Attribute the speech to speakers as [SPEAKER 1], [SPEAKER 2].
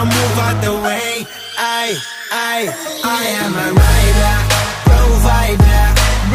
[SPEAKER 1] move out the way. I am a rider, provider.